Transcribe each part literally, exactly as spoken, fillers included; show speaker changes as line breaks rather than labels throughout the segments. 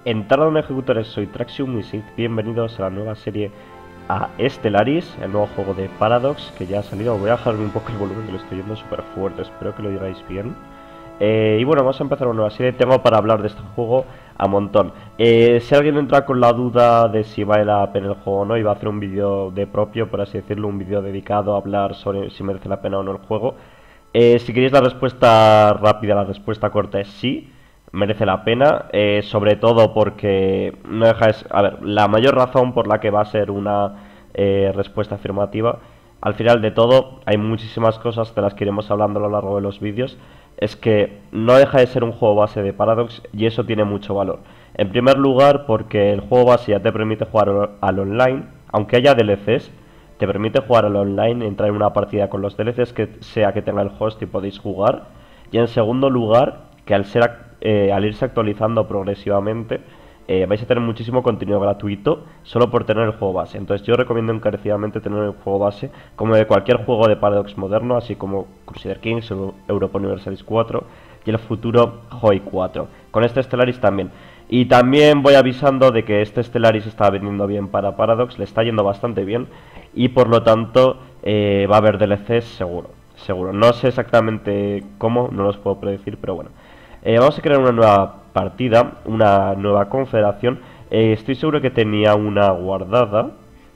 Entrada ejecutores, soy Traxium y Sith. Bienvenidos a la nueva serie a Stellaris, el nuevo juego de Paradox que ya ha salido. Voy a bajarme un poco el volumen, que lo estoy yendo súper fuerte, espero que lo digáis bien. Eh, y bueno, vamos a empezar una nueva serie. Tengo para hablar de este juego a montón. Eh, si alguien entra con la duda de si vale la pena el juego o no, iba a hacer un vídeo de propio, por así decirlo, un vídeo dedicado a hablar sobre si merece la pena o no el juego. Eh, si queréis la respuesta rápida, la respuesta corta es sí. Merece la pena, eh, sobre todo porque no deja de... A ver, la mayor razón por la que va a ser una eh, respuesta afirmativa, al final de todo, hay muchísimas cosas de las que iremos hablando a lo largo de los vídeos, es que no deja de ser un juego base de Paradox y eso tiene mucho valor. En primer lugar, porque el juego base ya te permite jugar al online, aunque haya D L Cs, te permite jugar al online, entrar en una partida con los D L Cs que sea que tenga el host y podéis jugar. Y en segundo lugar, que al ser eh, al irse actualizando progresivamente, eh, vais a tener muchísimo contenido gratuito solo por tener el juego base. Entonces yo recomiendo encarecidamente tener el juego base como de cualquier juego de Paradox moderno, así como Crusader Kings, Europa Universalis cuatro y el futuro Hoi cuatro. Con este Stellaris también. Y también voy avisando de que este Stellaris está vendiendo bien para Paradox, le está yendo bastante bien y por lo tanto eh, va a haber D L Cs seguro. Seguro, no sé exactamente cómo, no los puedo predecir, pero bueno. Eh, vamos a crear una nueva partida, una nueva confederación. Eh, estoy seguro que tenía una guardada,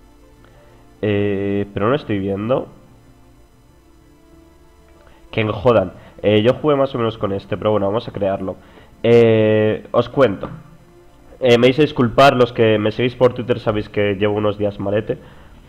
eh, pero no estoy viendo. Que jodan. Eh, yo jugué más o menos con este, pero bueno, vamos a crearlo. Eh, os cuento. Eh, me hice disculpar, los que me seguís por Twitter sabéis que llevo unos días malete.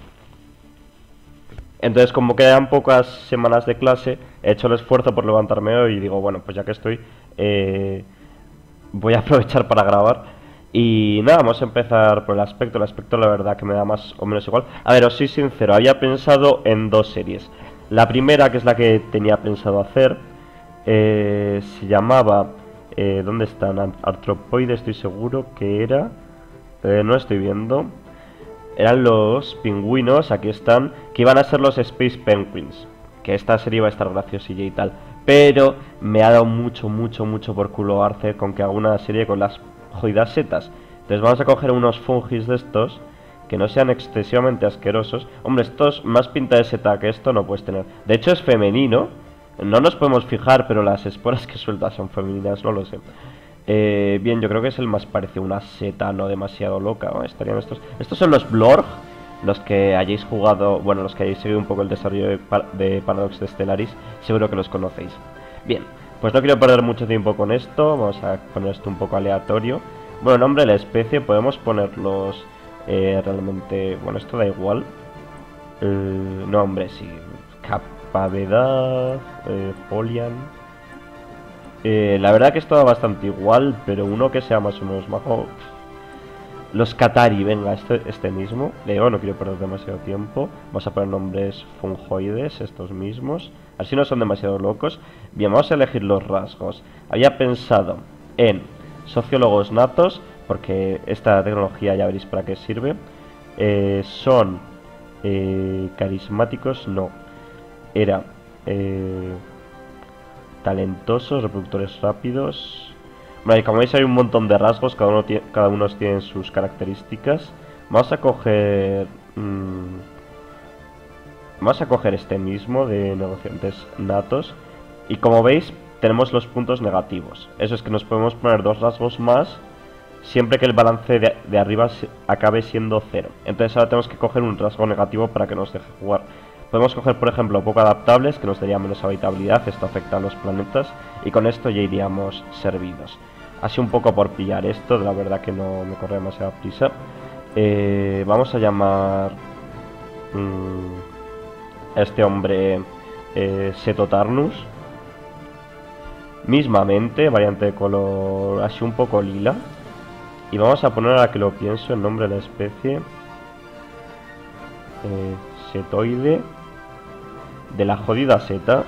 Entonces, como quedan pocas semanas de clase, he hecho el esfuerzo por levantarme hoy y digo, bueno, pues ya que estoy, eh, voy a aprovechar para grabar. Y nada, vamos a empezar por el aspecto. El aspecto, la verdad, que me da más o menos igual. A ver, os soy sincero, había pensado en dos series. La primera, que es la que tenía pensado hacer, eh, se llamaba... Eh, ¿Dónde están? Arthropoide, estoy seguro que era... Eh, no estoy viendo... Eran los pingüinos, aquí están, que iban a ser los Space Penguins. Que esta serie iba a estar graciosilla y tal. Pero me ha dado mucho, mucho, mucho por culo Arce con que haga una serie con las jodidas setas. Entonces vamos a coger unos fungis de estos, que no sean excesivamente asquerosos. Hombre, estos, más pinta de seta que esto no puedes tener. De hecho es femenino, no nos podemos fijar, pero las esporas que sueltas son femeninas, no lo sé. Eh, bien, yo creo que es el más parecido a una seta, no demasiado loca, ¿no? Estarían estos. Estos son los Blorg, los que hayáis jugado, bueno, los que hayáis seguido un poco el desarrollo de, Par de Paradox de Stellaris, seguro que los conocéis. Bien, pues no quiero perder mucho tiempo con esto, vamos a poner esto un poco aleatorio. Bueno, nombre de la especie, podemos ponerlos eh, realmente, bueno, esto da igual. Eh, nombre, sí, Capavedad, eh, Folian. Eh, la verdad que esto da bastante igual, pero uno que sea más o menos majo. Los Katari, venga, este, este mismo. Leo, no quiero perder demasiado tiempo. Vamos a poner nombres fungoides, estos mismos. Así no son demasiado locos. Bien, vamos a elegir los rasgos. Había pensado en sociólogos natos, porque esta tecnología ya veréis para qué sirve. Eh, son eh, carismáticos, no. Era... Eh, talentosos, reproductores rápidos. Vale, como veis hay un montón de rasgos, cada uno tiene, cada uno tiene sus características. Vamos a coger mmm, vamos a coger este mismo de negociantes natos. Y como veis tenemos los puntos negativos. Eso es que nos podemos poner dos rasgos más siempre que el balance de, de arriba se, acabe siendo cero. Entonces ahora tenemos que coger un rasgo negativo para que nos deje jugar. Podemos coger, por ejemplo, poco adaptables, que nos daría menos habitabilidad, esto afecta a los planetas, y con esto ya iríamos servidos. Así un poco por pillar esto, la verdad que no me corre demasiada prisa. Eh, vamos a llamar mmm, a este hombre eh, Setotarnus. Mismamente, variante de color así un poco lila. Y vamos a poner, a la que lo pienso, el nombre de la especie. Eh, Setoide. De la jodida seta.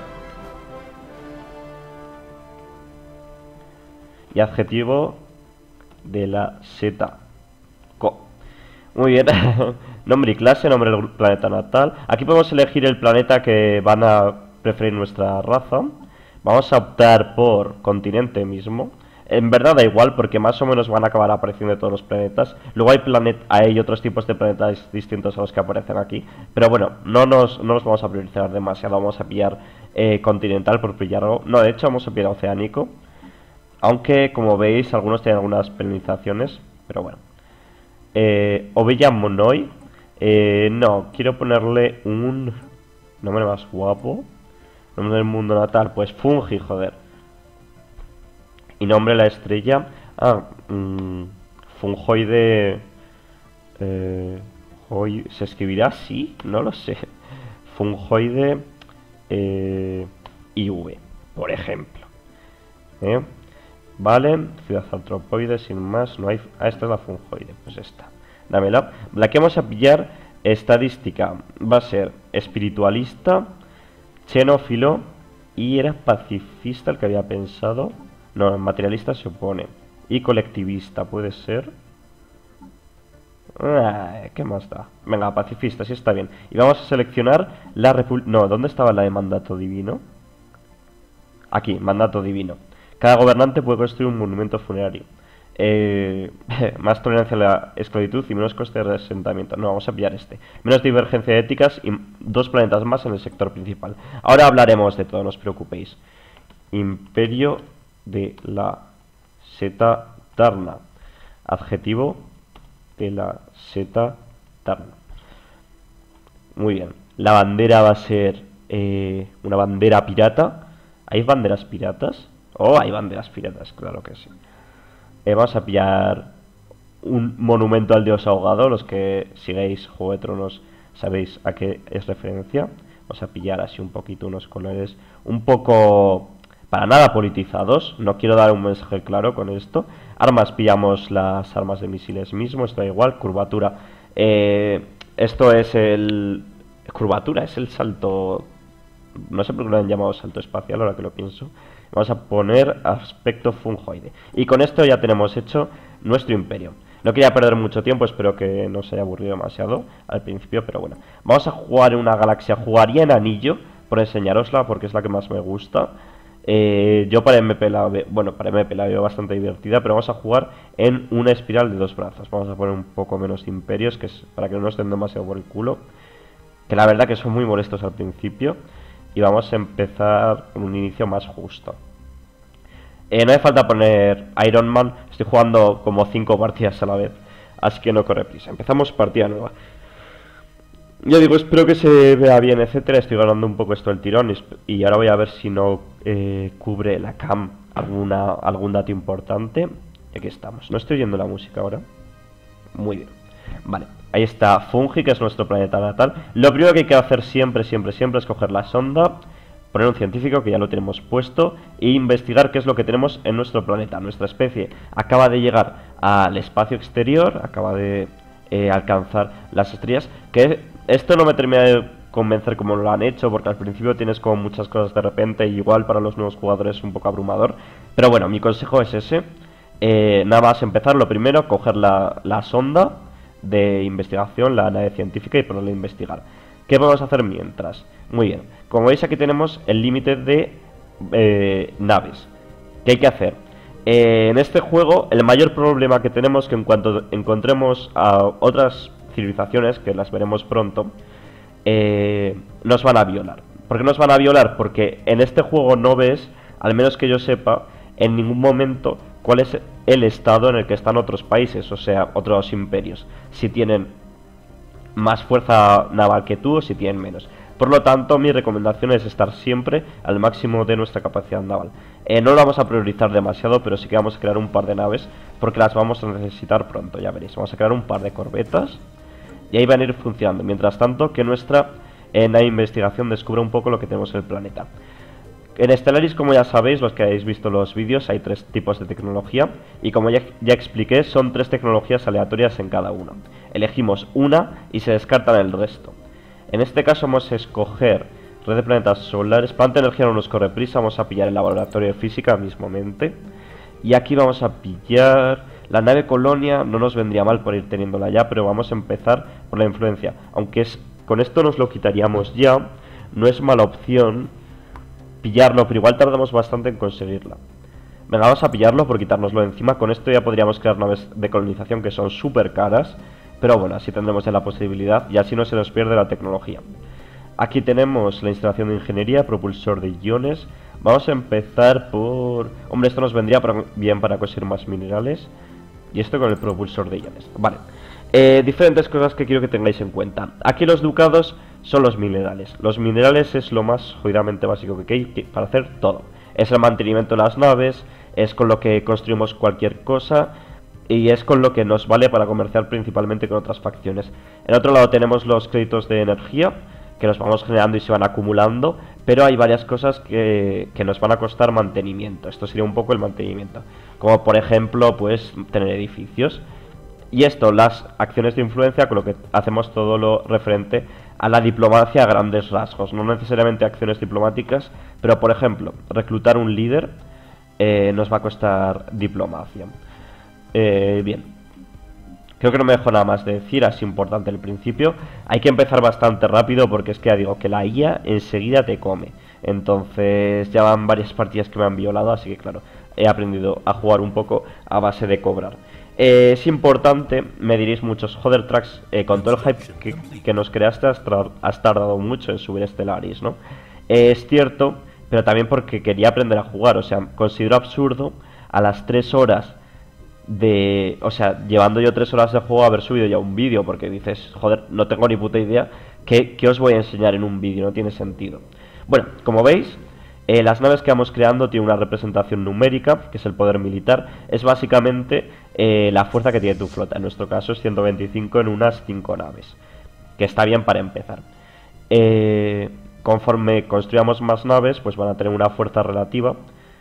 Y adjetivo de la seta. Co. Muy bien. Nombre y clase, nombre del planeta natal. Aquí podemos elegir el planeta que van a preferir nuestra raza. Vamos a optar por continente mismo. En verdad da igual porque más o menos van a acabar apareciendo todos los planetas. Luego hay, planet hay otros tipos de planetas distintos a los que aparecen aquí. Pero bueno, no nos, no nos vamos a priorizar demasiado. Vamos a pillar eh, continental por pillarlo. No, de hecho vamos a pillar oceánico. Aunque como veis algunos tienen algunas penalizaciones. Pero bueno. Eh, Ovilla Monoi. Eh, no, quiero ponerle un nombre más guapo. Nombre del mundo natal, pues Fungi, joder. Y nombre la estrella. Ah, mmm, Fungoide. Eh, hoy, ¿se escribirá así? No lo sé. Fungoide eh, I V, por ejemplo. ¿Eh? Vale, ciudad antropoide, sin más. No hay. Ah, esta es la Fungoide, pues esta. Dámela. La que vamos a pillar, estadística, va a ser espiritualista, xenófilo y era pacifista el que había pensado. No, materialista se opone. Y colectivista, puede ser. Ah, ¿qué más da? Venga, pacifista, sí está bien. Y vamos a seleccionar la república. No, ¿dónde estaba la de mandato divino? Aquí, mandato divino. Cada gobernante puede construir un monumento funerario. Eh, más tolerancia a la esclavitud y menos coste de asentamiento. No, vamos a pillar este. Menos divergencia de éticas y dos planetas más en el sector principal. Ahora hablaremos de todo, no os preocupéis. Imperio de la Seta Tarna. Adjetivo de la Seta Tarna. Muy bien. La bandera va a ser eh, una bandera pirata. ¿Hay banderas piratas? Oh, hay banderas piratas, claro que sí. Eh, vamos a pillar un monumento al dios ahogado. Los que sigáis Juego de Tronos sabéis a qué es referencia. Vamos a pillar así un poquito unos colores un poco para nada politizados. No quiero dar un mensaje claro con esto. Armas, pillamos las armas de misiles mismo. Esto da igual. Curvatura. Eh, esto es el... Curvatura es el salto... No sé por qué lo han llamado salto espacial, ahora que lo pienso. Vamos a poner aspecto fungoide. Y con esto ya tenemos hecho nuestro imperio. No quería perder mucho tiempo, espero que no se haya aburrido demasiado al principio, pero bueno. Vamos a jugar en una galaxia. Jugaría en anillo, por enseñarosla, porque es la que más me gusta. Eh, yo para M P la veo, bueno, para M P la veo bastante divertida, pero vamos a jugar en una espiral de dos brazos. Vamos a poner un poco menos imperios, que es para que no nos den demasiado por el culo. Que la verdad que son muy molestos al principio. Y vamos a empezar con un inicio más justo. Eh, no hace falta poner Iron Man. Estoy jugando como cinco partidas a la vez, así que no corre prisa. Empezamos partida nueva. Ya digo, espero que se vea bien, etcétera. Estoy ganando un poco esto el tirón. Y ahora voy a ver si no eh, cubre la cam alguna, algún dato importante. Y aquí estamos. No estoy oyendo la música ahora. Muy bien. Vale, ahí está Fungi, que es nuestro planeta natal. Lo primero que hay que hacer siempre, siempre, siempre es coger la sonda, poner un científico, que ya lo tenemos puesto, e investigar qué es lo que tenemos en nuestro planeta. Nuestra especie acaba de llegar al espacio exterior, acaba de eh, alcanzar las estrellas, que esto no me termina de convencer como lo han hecho, porque al principio tienes como muchas cosas de repente, y igual para los nuevos jugadores es un poco abrumador. Pero bueno, mi consejo es ese. Eh, nada más empezar, lo primero, coger la, la sonda de investigación, la nave científica, y ponerla a investigar. ¿Qué podemos hacer mientras? Muy bien, como veis aquí tenemos el límite de eh, naves. ¿Qué hay que hacer? Eh, en este juego el mayor problema que tenemos es que en cuanto encontremos a otras civilizaciones, que las veremos pronto, eh, nos van a violar. ¿Por qué nos van a violar? Porque en este juego no ves, al menos que yo sepa, en ningún momento cuál es el estado en el que están otros países, o sea, otros imperios, si tienen más fuerza naval que tú o si tienen menos. Por lo tanto, mi recomendación es estar siempre al máximo de nuestra capacidad naval. Eh, no lo vamos a priorizar demasiado, pero sí que vamos a crear un par de naves, porque las vamos a necesitar pronto, ya veréis. Vamos a crear un par de corbetas y ahí van a ir funcionando. Mientras tanto, que nuestra eh, nave de investigación descubra un poco lo que tenemos en el planeta. En Stellaris, como ya sabéis, los que habéis visto los vídeos, hay tres tipos de tecnología. Y como ya, ya expliqué, son tres tecnologías aleatorias en cada uno. Elegimos una y se descartan el resto. En este caso vamos a escoger red de planetas solares. Planta energía no nos corre prisa, vamos a pillar el laboratorio de física mismamente. Y aquí vamos a pillar la nave colonia, no nos vendría mal por ir teniéndola ya, pero vamos a empezar por la influencia. Aunque es, con esto nos lo quitaríamos ya, no es mala opción pillarlo, pero igual tardamos bastante en conseguirla. Venga, vamos a pillarlo por quitárnoslo de encima. Con esto ya podríamos crear naves de colonización que son súper caras. Pero bueno, así tendremos ya la posibilidad y así no se nos pierde la tecnología. Aquí tenemos la instalación de ingeniería, propulsor de iones. Vamos a empezar por... Hombre, esto nos vendría para... bien para conseguir más minerales. Y esto con el propulsor de iones. Vale. Eh, diferentes cosas que quiero que tengáis en cuenta. Aquí los ducados son los minerales. Los minerales es lo más jodidamente básico que hay para hacer todo. Es el mantenimiento de las naves, es con lo que construimos cualquier cosa y es con lo que nos vale para comerciar principalmente con otras facciones. En otro lado tenemos los créditos de energía que los vamos generando y se van acumulando, pero hay varias cosas que, que nos van a costar mantenimiento. Esto sería un poco el mantenimiento, como por ejemplo pues tener edificios. Y esto, las acciones de influencia, con lo que hacemos todo lo referente a la diplomacia a grandes rasgos. No necesariamente acciones diplomáticas, pero por ejemplo, reclutar un líder eh, nos va a costar diplomacia. Eh, bien, creo que no me dejo nada más de decir, así importante el principio. Hay que empezar bastante rápido porque es que ya digo que la I A enseguida te come. Entonces ya van varias partidas que me han violado, así que claro, he aprendido a jugar un poco a base de cobrar. Eh, es importante, me diréis muchos, joder Trax, eh, con todo el hype que, que nos creaste has, has tardado mucho en subir Stellaris, ¿no? Eh, es cierto, pero también porque quería aprender a jugar, o sea, considero absurdo a las tres horas de... O sea, llevando yo tres horas de juego haber subido ya un vídeo, porque dices, joder, no tengo ni puta idea, ¿qué, qué os voy a enseñar en un vídeo? No tiene sentido. Bueno, como veis... Eh, las naves que vamos creando tienen una representación numérica, que es el poder militar. Es básicamente eh, la fuerza que tiene tu flota. En nuestro caso es ciento veinticinco en unas cinco naves, que está bien para empezar. Eh, conforme construyamos más naves, pues van a tener una fuerza relativa.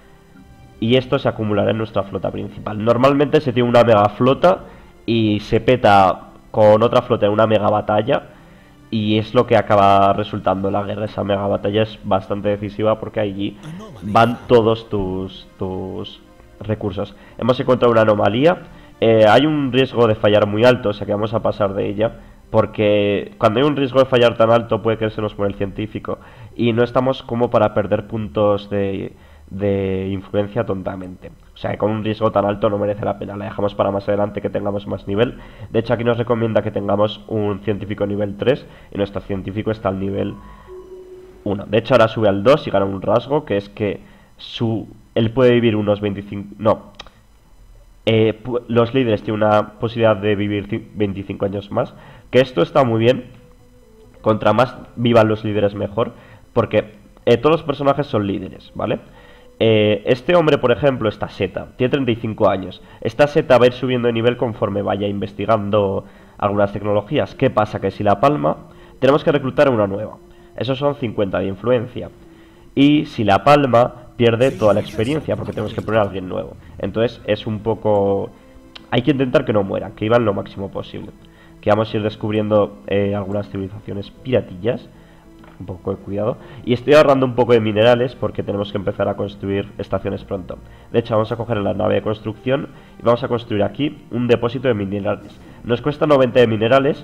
Y esto se acumulará en nuestra flota principal. Normalmente se tiene una mega flota y se peta con otra flota en una mega batalla. Y es lo que acaba resultando la guerra. Esa mega batalla es bastante decisiva porque allí van todos tus, tus recursos. Hemos encontrado una anomalía. Eh, hay un riesgo de fallar muy alto, o sea que vamos a pasar de ella. Porque cuando hay un riesgo de fallar tan alto puede que se nos muera el científico. Y no estamos como para perder puntos de, de influencia tontamente. O sea que con un riesgo tan alto no merece la pena. La dejamos para más adelante que tengamos más nivel. De hecho aquí nos recomienda que tengamos un científico nivel tres. Y nuestro científico está al nivel uno. De hecho ahora sube al dos y gana un rasgo, que es que su él puede vivir unos veinticinco... No. Eh, los líderes tienen una posibilidad de vivir veinticinco años más. Que esto está muy bien. Contra más vivan los líderes mejor. Porque eh, todos los personajes son líderes, ¿vale? Eh, este hombre, por ejemplo, esta seta, tiene treinta y cinco años. Esta seta va a ir subiendo de nivel conforme vaya investigando algunas tecnologías. ¿Qué pasa? Que si la palma, tenemos que reclutar una nueva. Esos son cincuenta de influencia. Y si la palma, pierde toda la experiencia porque tenemos que poner a alguien nuevo. Entonces es un poco... Hay que intentar que no mueran, que iban lo máximo posible. Que vamos a ir descubriendo eh, algunas civilizaciones piratillas. Un poco de cuidado. Y estoy ahorrando un poco de minerales porque tenemos que empezar a construir estaciones pronto. De hecho vamos a coger la nave de construcción y vamos a construir aquí un depósito de minerales. Nos cuesta noventa de minerales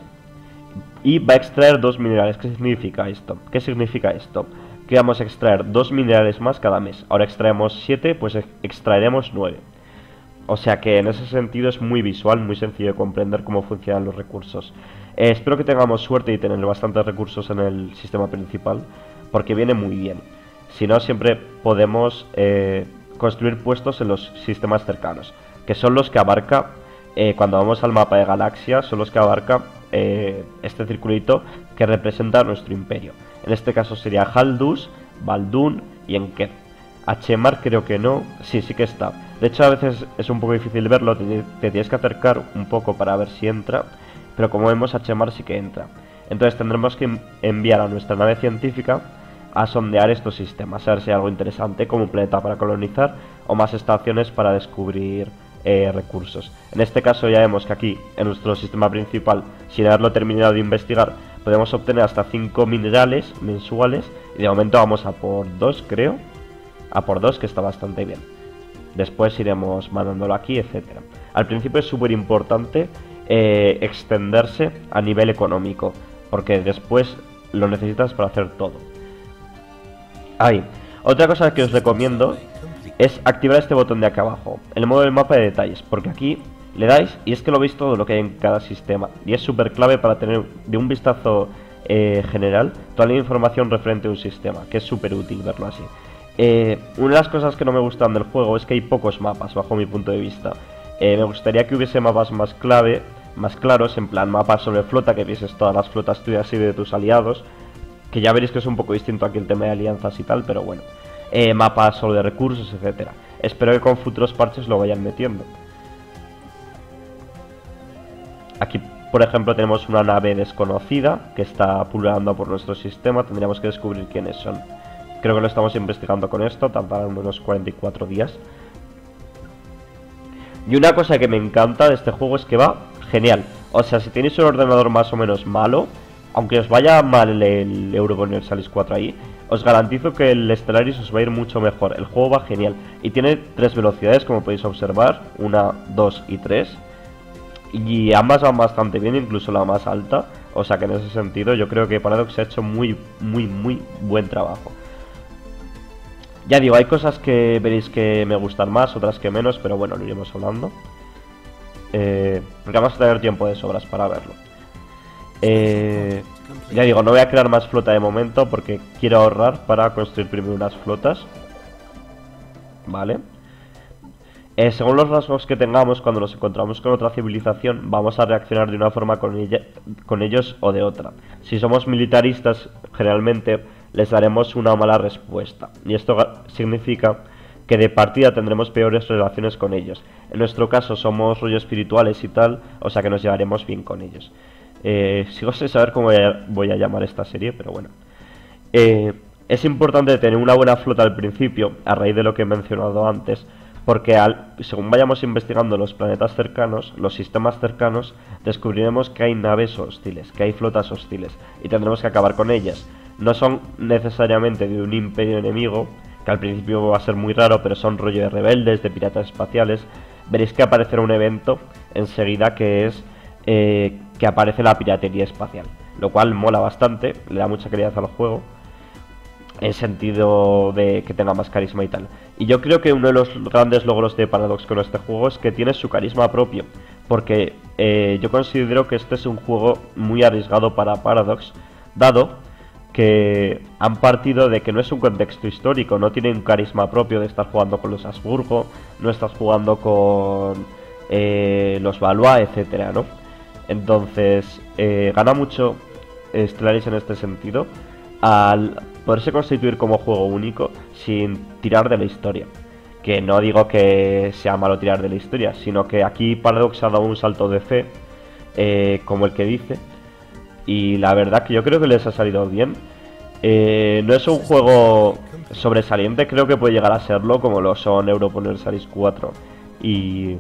y va a extraer dos minerales. ¿Qué significa esto? ¿Qué significa esto? Que vamos a extraer dos minerales más cada mes. Ahora extraemos siete, pues extraeremos nueve. O sea que en ese sentido es muy visual, muy sencillo de comprender cómo funcionan los recursos. Eh, espero que tengamos suerte y tener bastantes recursos en el sistema principal, porque viene muy bien. Si no, siempre podemos eh, construir puestos en los sistemas cercanos, que son los que abarca, eh, cuando vamos al mapa de galaxia, son los que abarca eh, este circulito que representa nuestro imperio. En este caso sería Haldus, Baldun y Enketh. Hmar creo que no, sí, sí que está. De hecho a veces es un poco difícil verlo, te, te tienes que acercar un poco para ver si entra. Pero como vemos, Hmar sí que entra. Entonces tendremos que enviar a nuestra nave científica a sondear estos sistemas, a ver si hay algo interesante como un planeta para colonizar o más estaciones para descubrir eh, recursos. En este caso ya vemos que aquí, en nuestro sistema principal, sin haberlo terminado de investigar, podemos obtener hasta cinco minerales mensuales y de momento vamos a por dos, creo. A por dos, que está bastante bien. Después iremos mandándolo aquí, etcétera. Al principio es súper importante Eh, extenderse a nivel económico, porque después lo necesitas para hacer todo. Ahí, otra cosa que os recomiendo es activar este botón de acá abajo, el modo del mapa de detalles, porque aquí le dais y es que lo veis todo lo que hay en cada sistema, y es súper clave para tener de un vistazo eh, general toda la información referente a un sistema, que es súper útil verlo así. Eh, una de las cosas que no me gustan del juego es que hay pocos mapas, bajo mi punto de vista. Eh, me gustaría que hubiese mapas más clave, más claros, en plan mapas sobre flota, que vieses todas las flotas tuyas y de tus aliados, que ya veréis que es un poco distinto aquí el tema de alianzas y tal, pero bueno. Eh, mapas solo de recursos, etcétera. Espero que con futuros parches lo vayan metiendo. Aquí, por ejemplo, tenemos una nave desconocida que está pululando por nuestro sistema. Tendríamos que descubrir quiénes son. Creo que lo estamos investigando con esto, tardará unos cuarenta y cuatro días. Y una cosa que me encanta de este juego es que va genial. O sea, si tenéis un ordenador más o menos malo, aunque os vaya mal el Europa Universalis cuatro ahí, os garantizo que el Stellaris os va a ir mucho mejor. El juego va genial y tiene tres velocidades, como podéis observar, una, dos y tres. Y ambas van bastante bien, incluso la más alta. O sea que en ese sentido yo creo que Paradox ha hecho muy, muy, muy buen trabajo. Ya digo, hay cosas que veréis que me gustan más, otras que menos, pero bueno, lo iremos hablando. Eh, porque vamos a tener tiempo de sobras para verlo. Eh, ya digo, no voy a crear más flota de momento porque quiero ahorrar para construir primero unas flotas. Vale. Eh, según los rasgos que tengamos, cuando nos encontramos con otra civilización, vamos a reaccionar de una forma con, ella, con ellos o de otra. Si somos militaristas, generalmente les daremos una mala respuesta. Y esto significa que de partida tendremos peores relaciones con ellos. En nuestro caso somos rollos espirituales y tal, o sea que nos llevaremos bien con ellos. Eh, sigo sin saber cómo voy a, voy a llamar esta serie, pero bueno. Eh, es importante tener una buena flota al principio, a raíz de lo que he mencionado antes, porque al, según vayamos investigando los planetas cercanos, los sistemas cercanos, descubriremos que hay naves hostiles, que hay flotas hostiles, y tendremos que acabar con ellas. No son necesariamente de un imperio enemigo, que al principio va a ser muy raro, pero son rollo de rebeldes, de piratas espaciales. Veréis que aparecerá un evento enseguida que es eh, que aparece la piratería espacial, lo cual mola bastante, le da mucha calidad al juego, en sentido de que tenga más carisma y tal. Y yo creo que uno de los grandes logros de Paradox con este juego es que tiene su carisma propio, porque eh, yo considero que este es un juego muy arriesgado para Paradox, dado que han partido de que no es un contexto histórico, no tiene un carisma propio de estar jugando con los Habsburgo, no estás jugando con eh, los Valois, etcétera, ¿no? Entonces, eh, gana mucho Stellaris en este sentido al poderse constituir como juego único sin tirar de la historia. Que no digo que sea malo tirar de la historia, sino que aquí Paradox ha dado un salto de fe, eh, como el que dice, y la verdad que yo creo que les ha salido bien. Eh, no es un juego sobresaliente, creo que puede llegar a serlo, como lo son Europa Universalis cuatro y,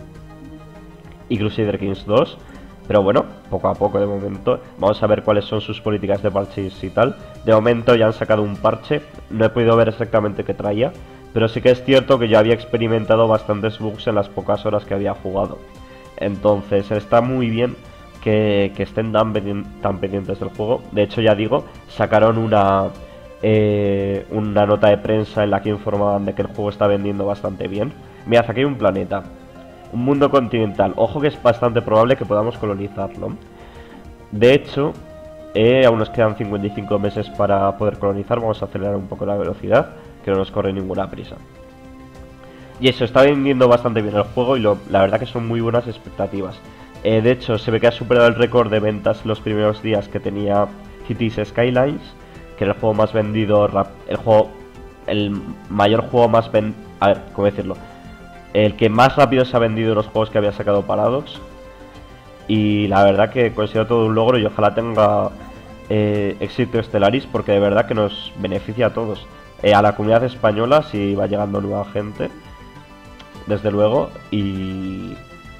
y Crusader Kings dos. Pero bueno, poco a poco de momento. Vamos a ver cuáles son sus políticas de parches y tal. De momento ya han sacado un parche. No he podido ver exactamente qué traía, pero sí que es cierto que yo había experimentado bastantes bugs en las pocas horas que había jugado. Entonces está muy bien que, que estén tan, tan pendientes del juego. De hecho, ya digo, sacaron una, eh, una nota de prensa en la que informaban de que el juego está vendiendo bastante bien. Mirad, aquí hay un planeta, un mundo continental. Ojo que es bastante probable que podamos colonizarlo. De hecho, eh, aún nos quedan cincuenta y cinco meses para poder colonizar. Vamos a acelerar un poco la velocidad, que no nos corre ninguna prisa. Y eso, está vendiendo bastante bien el juego y lo, la verdad que son muy buenas expectativas. Eh, de hecho, se ve que ha superado el récord de ventas los primeros días que tenía Cities Skylines, que era el juego más vendido, el juego, el mayor juego más vendido, a ver, ¿cómo decirlo? El que más rápido se ha vendido los juegos que había sacado Paradox. Y la verdad que considero todo un logro y ojalá tenga eh, éxito Stellaris, porque de verdad que nos beneficia a todos. Eh, a la comunidad española, si va llegando nueva gente, desde luego, y...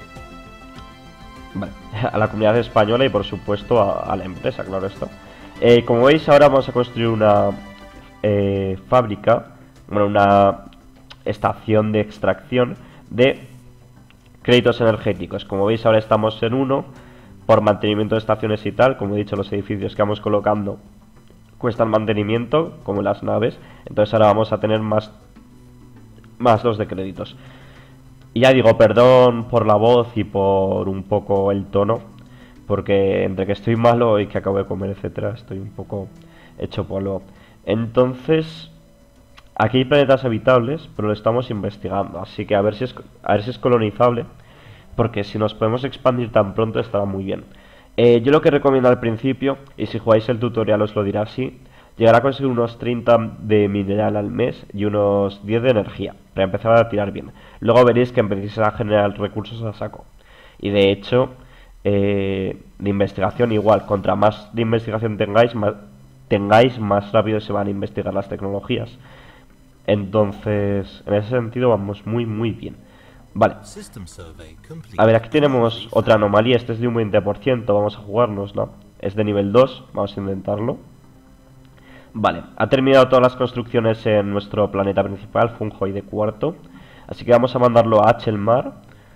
Vale, a la comunidad española y por supuesto a, a la empresa, claro está. Eh, como veis, ahora vamos a construir una eh, fábrica, bueno, una estación de extracción de créditos energéticos. Como veis, ahora estamos en uno por mantenimiento de estaciones y tal. Como he dicho, los edificios que vamos colocando cuestan mantenimiento, como las naves. Entonces ahora vamos a tener más más dos de créditos. Y ya digo, perdón por la voz y por un poco el tono, porque entre que estoy malo y que acabo de comer, etcétera, estoy un poco hecho polvo. Entonces, aquí hay planetas habitables, pero lo estamos investigando, así que a ver si es, a ver si es colonizable, porque si nos podemos expandir tan pronto estará muy bien. Eh, yo lo que recomiendo al principio, y si jugáis el tutorial os lo dirá así, llegar a conseguir unos treinta de mineral al mes y unos diez de energía, para empezar a tirar bien. Luego veréis que empezáis a generar recursos a saco. Y de hecho, eh, de investigación igual, contra más de investigación tengáis, más, tengáis, más rápido se van a investigar las tecnologías. Entonces, en ese sentido vamos muy muy bien. Vale. A ver, aquí tenemos otra anomalía, este es de un veinte por ciento, vamos a jugarnos, ¿no? Es de nivel dos, vamos a intentarlo. Vale, ha terminado todas las construcciones en nuestro planeta principal, Funjoy de cuarto. Así que vamos a mandarlo a Achelmar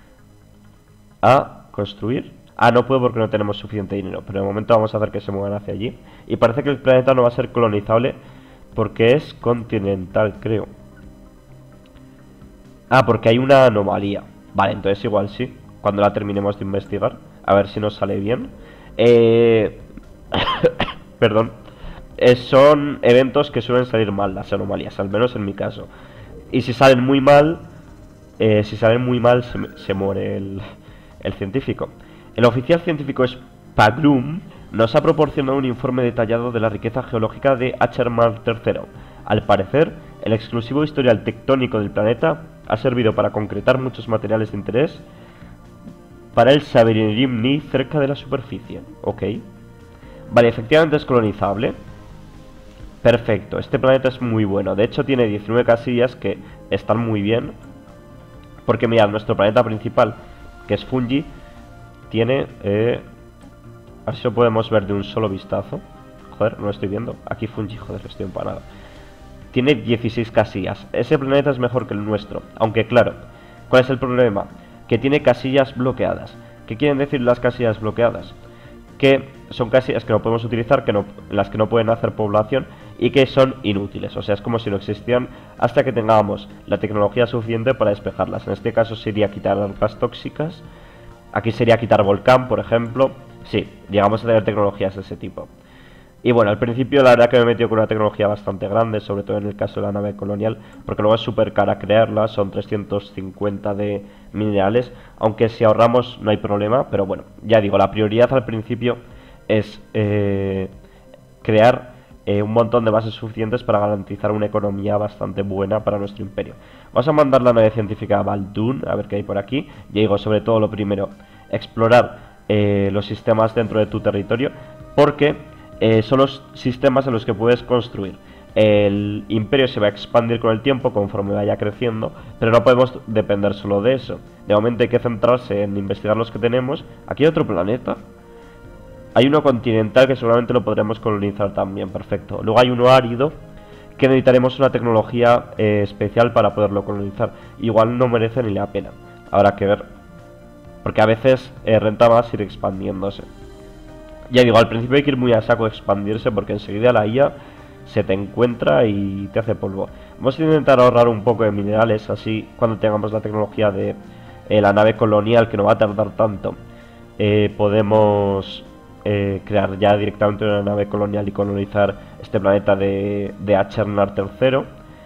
a construir. Ah, no puedo porque no tenemos suficiente dinero, pero de momento vamos a hacer que se muevan hacia allí. Y parece que el planeta no va a ser colonizable porque es continental, creo. Ah, porque hay una anomalía. Vale, entonces igual sí, cuando la terminemos de investigar. A ver si nos sale bien. Eh... Perdón. Eh, son eventos que suelen salir mal, las anomalías, al menos en mi caso. Y si salen muy mal, eh, si salen muy mal se, se muere el, el científico. El oficial científico Spagrum nos ha proporcionado un informe detallado de la riqueza geológica de Achelmar tercero. Al parecer, el exclusivo historial tectónico del planeta ha servido para concretar muchos materiales de interés para el Sabinerimni cerca de la superficie. Ok. Vale, efectivamente es colonizable. Perfecto, este planeta es muy bueno. De hecho tiene diecinueve casillas que están muy bien. Porque mirad, nuestro planeta principal, que es Fungi, tiene... Eh, a ver si lo podemos ver de un solo vistazo. Joder, no lo estoy viendo. Aquí Fungi, joder, estoy empanado. Tiene dieciséis casillas. Ese planeta es mejor que el nuestro. Aunque claro, ¿cuál es el problema? Que tiene casillas bloqueadas. ¿Qué quieren decir las casillas bloqueadas? Que son casillas que no podemos utilizar, que no, las que no pueden hacer población y que son inútiles. O sea, es como si no existieran hasta que tengamos la tecnología suficiente para despejarlas. En este caso sería quitar algas tóxicas. Aquí sería quitar volcán, por ejemplo. Sí, llegamos a tener tecnologías de ese tipo. Y bueno, al principio la verdad que me he metido con una tecnología bastante grande, sobre todo en el caso de la nave colonial, porque luego es súper cara crearla, son trescientos cincuenta de minerales, aunque si ahorramos no hay problema, pero bueno, ya digo, la prioridad al principio es eh, crear eh, un montón de bases suficientes para garantizar una economía bastante buena para nuestro imperio. Vamos a mandar la nave científica a Baldun, a ver qué hay por aquí. Ya digo, sobre todo lo primero, explorar eh, los sistemas dentro de tu territorio, porque... Eh, son los sistemas en los que puedes construir. El imperio se va a expandir con el tiempo conforme vaya creciendo, pero no podemos depender solo de eso. De momento hay que centrarse en investigar los que tenemos. Aquí hay otro planeta. Hay uno continental que seguramente lo podremos colonizar también, perfecto. Luego hay uno árido que necesitaremos una tecnología eh, especial para poderlo colonizar. Igual no merece ni la pena. Habrá que ver. Porque a veces eh, renta más ir expandiéndose. Ya digo, al principio hay que ir muy a saco a expandirse porque enseguida la I A se te encuentra y te hace polvo. Vamos a intentar ahorrar un poco de minerales, así cuando tengamos la tecnología de eh, la nave colonial, que no va a tardar tanto, eh, podemos eh, crear ya directamente una nave colonial y colonizar este planeta de, de Achelmar tercero.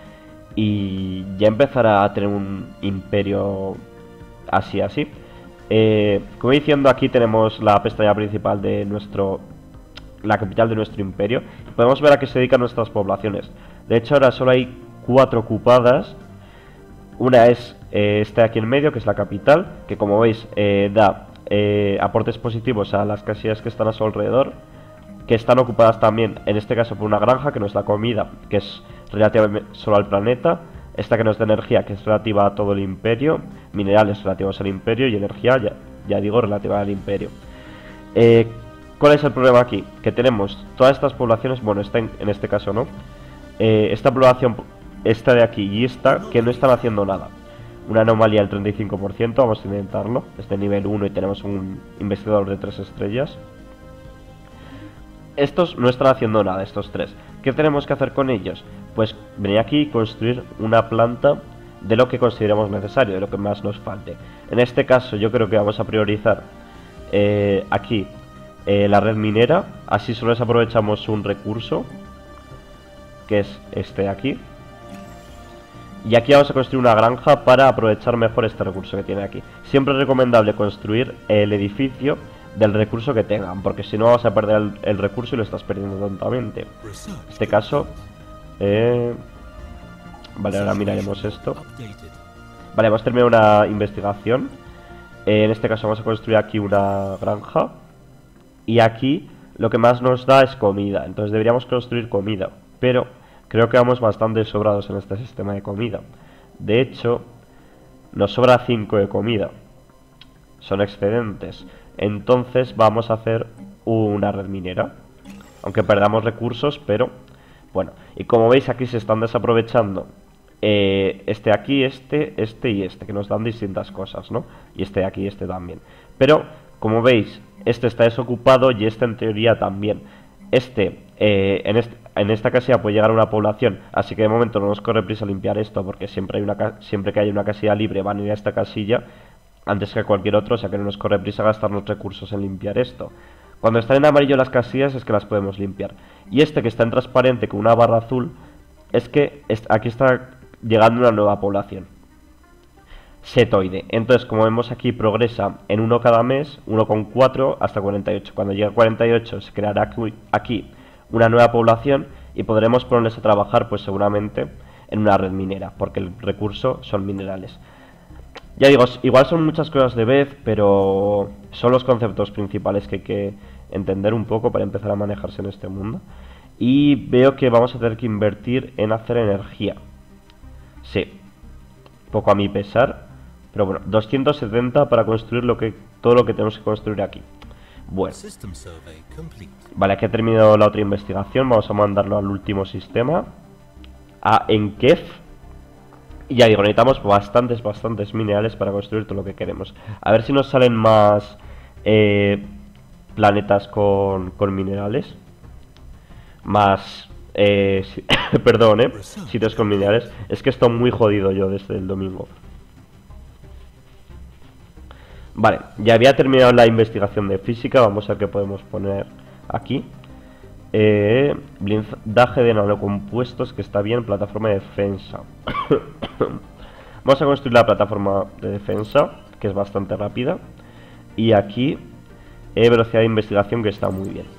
Y ya empezará a tener un imperio así, así. Eh, como diciendo, aquí tenemos la pestaña principal de nuestro, la capital de nuestro imperio. Podemos ver a qué se dedican nuestras poblaciones. De hecho, ahora solo hay cuatro ocupadas. Una es eh, esta de aquí en medio, que es la capital, que como veis eh, da eh, aportes positivos a las casillas que están a su alrededor, que están ocupadas también, en este caso, por una granja que nos da comida, que es relativamente solo al planeta. Esta que nos da energía, que es relativa a todo el imperio. Minerales relativos al imperio. Y energía, ya, ya digo, relativa al imperio. eh, ¿Cuál es el problema aquí? Que tenemos todas estas poblaciones. Bueno, esta en, en este caso no. eh, Esta población, esta de aquí y esta, que no están haciendo nada. Una anomalía del treinta y cinco por ciento. Vamos a intentarlo. Es de nivel uno y tenemos un investigador de tres estrellas. Estos no están haciendo nada, estos tres. ¿Qué tenemos que hacer con ellos? Pues venir aquí y construir una planta de lo que consideremos necesario, de lo que más nos falte. En este caso yo creo que vamos a priorizar eh, aquí eh, la red minera, así solo aprovechamos un recurso, que es este de aquí. Y aquí vamos a construir una granja para aprovechar mejor este recurso que tiene aquí. Siempre es recomendable construir el edificio del recurso que tengan, porque si no vas a perder el, el recurso y lo estás perdiendo tontamente. En este caso, eh... vale, ahora miraremos esto. Vale, hemos terminado una investigación. eh, En este caso vamos a construir aquí una granja. Y aquí lo que más nos da es comida, entonces deberíamos construir comida, pero creo que vamos bastante sobrados en este sistema de comida. De hecho, nos sobra cinco de comida, son excedentes. Entonces vamos a hacer una red minera, aunque perdamos recursos, pero bueno. Y como veis, aquí se están desaprovechando eh, este aquí, este, este y este, que nos dan distintas cosas, ¿no? Y este de aquí y este también. Pero, como veis, este está desocupado y este en teoría también. Este, eh, en, este en esta casilla puede llegar una población, así que de momento no nos corre prisa limpiar esto, porque siempre, hay una siempre que hay una casilla libre van a ir a esta casilla antes que cualquier otro, o sea que no nos corre prisa gastarnos recursos en limpiar esto. Cuando están en amarillo las casillas es que las podemos limpiar. Y este que está en transparente con una barra azul, es que aquí está llegando una nueva población. Setoide. Entonces, como vemos aquí, progresa en uno cada mes, uno coma cuatro hasta cuarenta y ocho. Cuando llegue a cuarenta y ocho se creará aquí, aquí una nueva población y podremos ponerles a trabajar, pues seguramente en una red minera, porque el recurso son minerales. Ya digo, igual son muchas cosas de vez, pero son los conceptos principales que hay que entender un poco para empezar a manejarse en este mundo. Y veo que vamos a tener que invertir en hacer energía. Sí, poco a mi pesar, pero bueno, doscientos setenta para construir lo que todo lo que tenemos que construir aquí. Bueno, vale, aquí ha terminado la otra investigación. Vamos a mandarlo al último sistema, a Enkef. Y ya digo, necesitamos bastantes, bastantes minerales para construir todo lo que queremos. A ver si nos salen más eh, planetas con, con minerales. Más... Eh, si, perdón, eh, sitios con minerales. Es que estoy muy jodido yo desde el domingo. Vale, ya había terminado la investigación de física. Vamos a ver qué podemos poner aquí. Eh, blindaje de nanocompuestos, que está bien. Plataforma de defensa. Vamos a construir la plataforma de defensa, que es bastante rápida. Y aquí eh, velocidad de investigación, que está muy bien.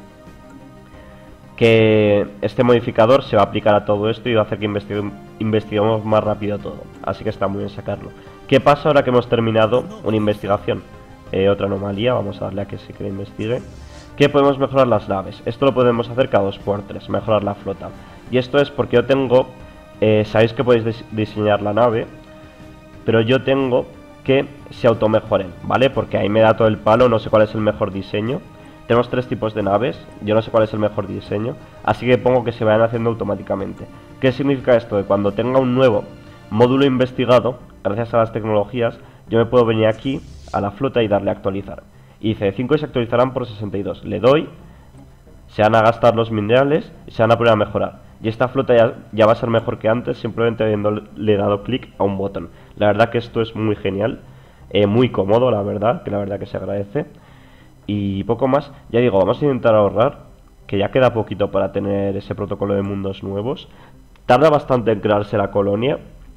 Que este modificador se va a aplicar a todo esto y va a hacer que investigue, investiguemos más rápido todo. Así que está muy bien sacarlo. ¿Qué pasa ahora que hemos terminado una investigación? Eh, otra anomalía, vamos a darle a que sí que investigue. Que podemos mejorar las naves. Esto lo podemos hacer cada dos por tres, mejorar la flota. Y esto es porque yo tengo... Eh, sabéis que podéis dis diseñar la nave, pero yo tengo que se automejoren, ¿vale? Porque ahí me da todo el palo, no sé cuál es el mejor diseño. Tenemos tres tipos de naves, yo no sé cuál es el mejor diseño, así que pongo que se vayan haciendo automáticamente. ¿Qué significa esto? Que cuando tenga un nuevo módulo investigado, gracias a las tecnologías, yo me puedo venir aquí a la flota y darle a actualizar. Y dice, cinco y se actualizarán por sesenta y dos. Le doy, se van a gastar los minerales y se van a poner a mejorar. Y esta flota ya, ya va a ser mejor que antes, simplemente habiéndole dado clic a un botón. La verdad que esto es muy genial, eh, muy cómodo, la verdad, que la verdad que se agradece. Y poco más, ya digo, vamos a intentar ahorrar, que ya queda poquito para tener ese protocolo de mundos nuevos. Tarda bastante en crearse la colonia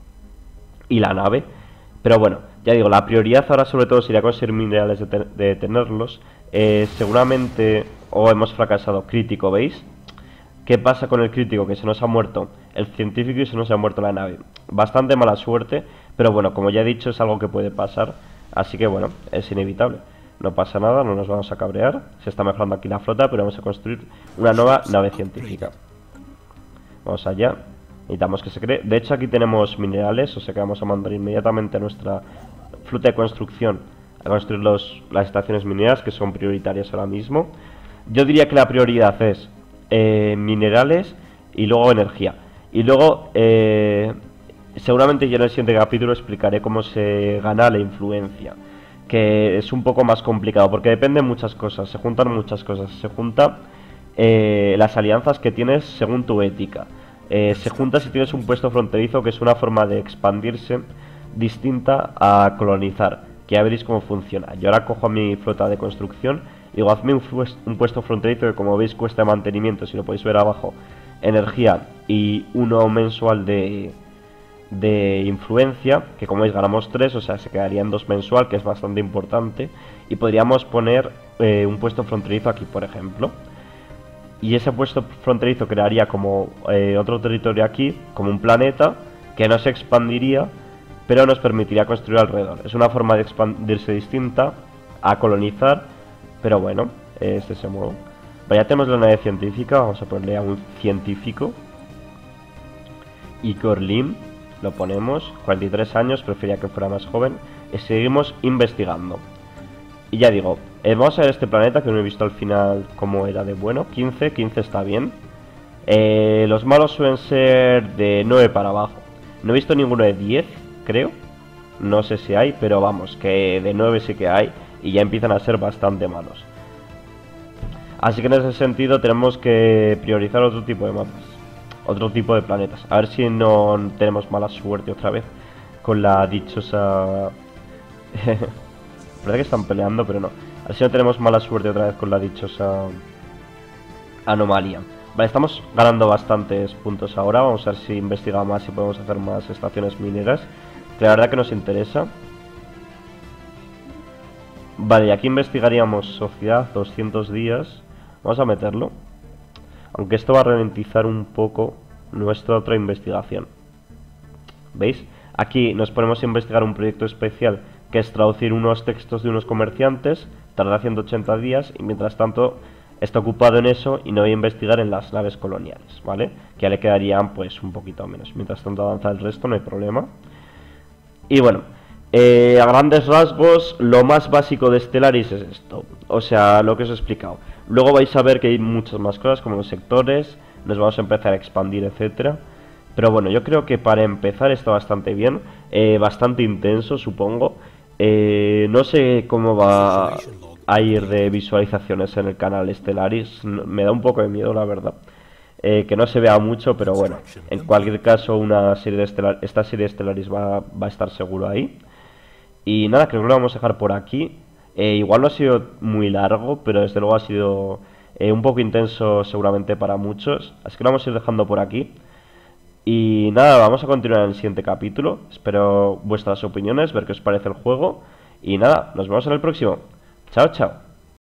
y la nave, pero bueno, ya digo, la prioridad ahora sobre todo sería conseguir minerales de, te de tenerlos. eh, Seguramente, o hemos fracasado, crítico, ¿veis? ¿Qué pasa con el crítico? Que se nos ha muerto el científico y se nos ha muerto la nave. Bastante mala suerte, pero bueno, como ya he dicho, es algo que puede pasar. Así que bueno, es inevitable. No pasa nada, no nos vamos a cabrear. Se está mejorando aquí la flota, pero vamos a construir una nueva nave científica. Vamos allá. Necesitamos que se cree. De hecho, aquí tenemos minerales, o sea que vamos a mandar inmediatamente a nuestra flota de construcción a construir los, las estaciones mineras, que son prioritarias ahora mismo. Yo diría que la prioridad es eh, minerales y luego energía. Y luego, eh, seguramente yo en el siguiente capítulo explicaré cómo se gana la influencia, que es un poco más complicado, porque depende de muchas cosas, se juntan muchas cosas. Se juntan eh, las alianzas que tienes según tu ética. eh, se junta si tienes un puesto fronterizo, que es una forma de expandirse distinta a colonizar, que ya veréis cómo funciona. Yo ahora cojo a mi flota de construcción y digo, hazme un, un puesto fronterizo que, como veis, cuesta de mantenimiento, si lo podéis ver abajo, energía y uno mensual de, de influencia, que como veis ganamos tres, o sea, se quedarían dos mensual, que es bastante importante. Y podríamos poner eh, un puesto fronterizo aquí, por ejemplo. Y ese puesto fronterizo crearía como eh, otro territorio aquí, como un planeta, que no se expandiría, pero nos permitiría construir alrededor. Es una forma de expandirse distinta a colonizar, pero bueno, este es el modo. Vale, ya tenemos la nave científica, vamos a ponerle a un científico. Igor Lim, lo ponemos, cuarenta y tres años, prefería que fuera más joven. Y seguimos investigando. Y ya digo, eh, vamos a ver este planeta, que no he visto al final cómo era de bueno. quince, quince está bien. Eh, los malos suelen ser de nueve para abajo. No he visto ninguno de diez, creo. No sé si hay, pero vamos, que de nueve sí que hay. Y ya empiezan a ser bastante malos. Así que en ese sentido tenemos que priorizar otro tipo de mapas, otro tipo de planetas. A ver si no tenemos mala suerte otra vez con la dichosa... Parece que están peleando, pero no. A ver si no tenemos mala suerte otra vez con la dichosa anomalía. Vale, estamos ganando bastantes puntos ahora. Vamos a ver si investigamos más, si podemos hacer más estaciones mineras, que la verdad que nos interesa. Vale, y aquí investigaríamos sociedad, doscientos días. Vamos a meterlo. Aunque esto va a ralentizar un poco nuestra otra investigación. ¿Veis? Aquí nos ponemos a investigar un proyecto especial, que es traducir unos textos de unos comerciantes. Tarda ciento ochenta días y mientras tanto está ocupado en eso y no voy a investigar en las naves coloniales, ¿vale? Que ya le quedarían pues un poquito menos. Mientras tanto avanza el resto, no hay problema. Y bueno, eh, a grandes rasgos, lo más básico de Stellaris es esto. O sea, lo que os he explicado. Luego vais a ver que hay muchas más cosas, como los sectores, nos vamos a empezar a expandir, etcétera. Pero bueno, yo creo que para empezar está bastante bien, eh, bastante intenso, supongo. Eh, no sé cómo va a ir de visualizaciones en el canal Stellaris, me da un poco de miedo, la verdad. Eh, que no se vea mucho, pero bueno, en cualquier caso una serie de Stellar, esta serie de Stellaris va, va a estar seguro ahí. Y nada, creo que lo vamos a dejar por aquí. Eh, igual no ha sido muy largo, pero desde luego ha sido eh, un poco intenso seguramente para muchos. Así que lo vamos a ir dejando por aquí. Y nada, vamos a continuar en el siguiente capítulo. Espero vuestras opiniones, ver qué os parece el juego. Y nada, nos vemos en el próximo. Chao, chao.